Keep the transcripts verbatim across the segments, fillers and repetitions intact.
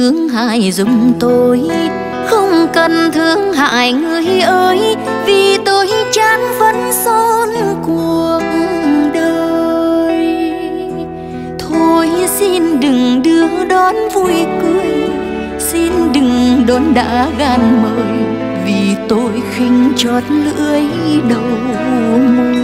thương hại giùm tôi. Không cần thương hại người ơi, vì tôi chán phấn son cuộc đời. Thôi xin đừng đưa đón vui cười, xin đừng đón đã gan mời, vì tôi khinh chót lưỡi đầu môi.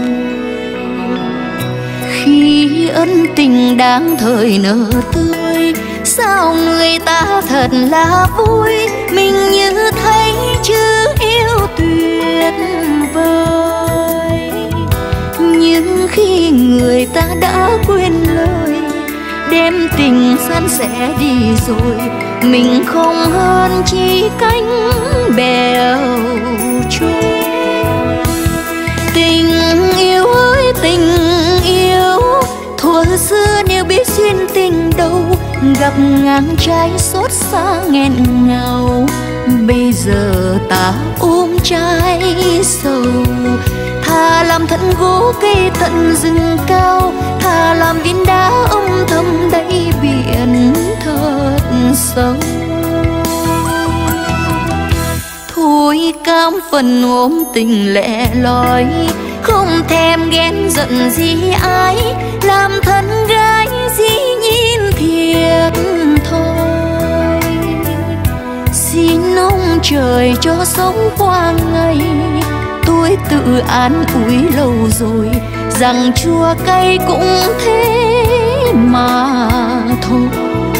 Khi ân tình đáng thời nở tươi, sao người ta thật là vui, mình như thấy chữ yêu tuyệt vời. Nhưng khi người ta đã quên lời, đêm tình san sẻ đi rồi, mình không hơn chỉ cánh bèo trôi. Tình yêu ơi tình yêu, thuở xưa nếu biết duyên tình đâu, gặp ngang trái xót xa nghẹn ngào. Bây giờ ta ôm trái sầu, thà làm thân gỗ cây tận rừng cao, thà làm viên đá âm thầm đáy biển thật sâu. Thôi cam phần ôm tình lẻ loi, không thèm ghen giận gì ai, làm thân gái dĩ nhiên thiệt thôi. Xin ông trời cho sống qua ngày, tôi tự an ủi lâu rồi, rằng chua cay cũng thế mà thôi.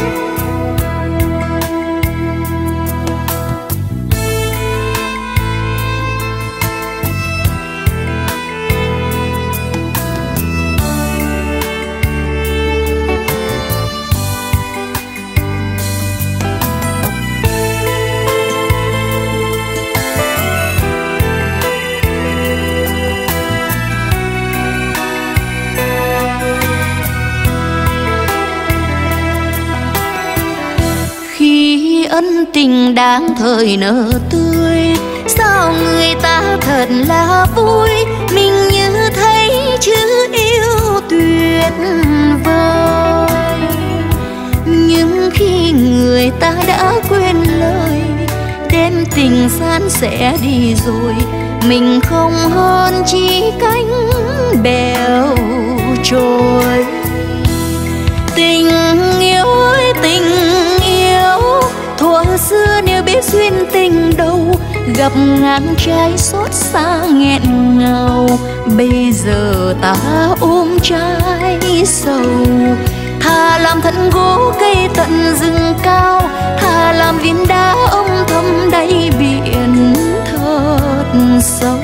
Ân tình đáng thời nở tươi, sao người ta thật là vui, mình như thấy chữ yêu tuyệt vời. Nhưng khi người ta đã quên lời, đêm tình san sẻ đi rồi, mình không hơn chỉ cánh bèo trôi. Tình yêu ơi tình yêu, thuở xưa nếu biết duyên tình đâu, gặp ngang trái xót xa nghẹn ngào. Bây giờ ta ôm trái sầu, thà làm thân gỗ cây tận rừng cao, thà làm viên đá âm thầm đáy biển thật sâu.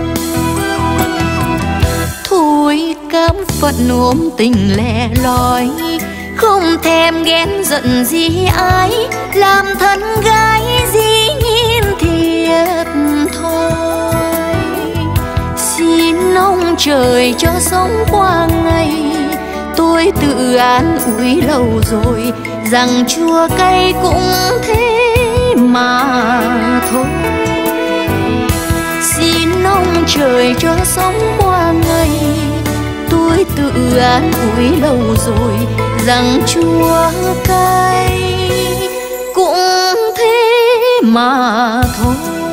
Thôi cám phận ôm tình lẻ loi, không thèm ghen giận gì ai, làm thân gái dĩ nhiên thiệt thôi. Xin ông trời cho sống qua ngày, tôi tự an ủi lâu rồi, rằng chua cay cũng thế mà thôi. Xin ông trời cho sống qua ngày, tôi tự an ủi lâu rồi, rằng chua cay cũng thế mà thôi.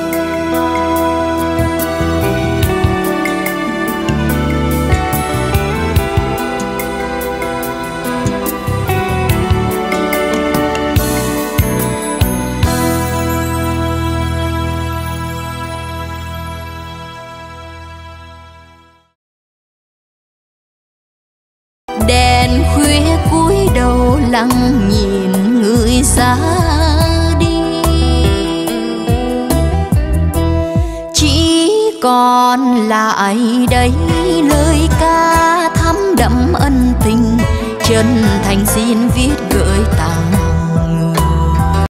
Đèn khuya cúi đầu lặng nhìn người ra đi, chỉ còn lại đây lời ca thắm đậm ân tình, chân thành xin viết gửi tặng